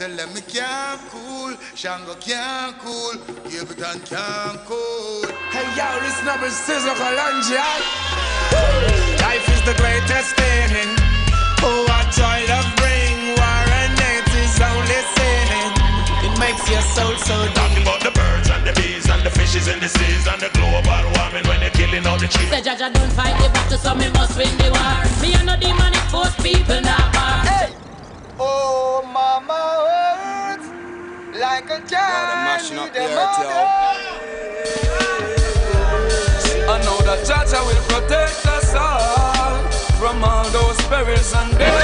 tell them me can't cool, Shango can't cool, Capleton can't cool. Hey yo, this number is Sizzla. Life is the greatest thing. Oh, what joy to bring. War and hate is only sinning. It makes your soul so deep. Talking about the birds and the bees and the fishes in the seas and the global warming when you're killing all the trees. Say Jaja don't fight the battle, so me must win the war. Me and no demonic force people not bar. Hey. Oh, mama hurts like a child. I know that Jaja will protect us all from all those perils and death.